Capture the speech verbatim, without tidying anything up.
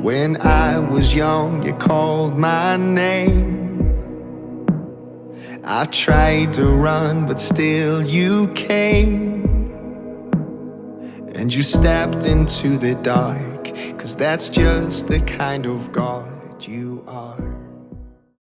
When I was young, you called my name. I tried to run, but still you came. And you stepped into the dark, 'cause that's just the kind of God you are.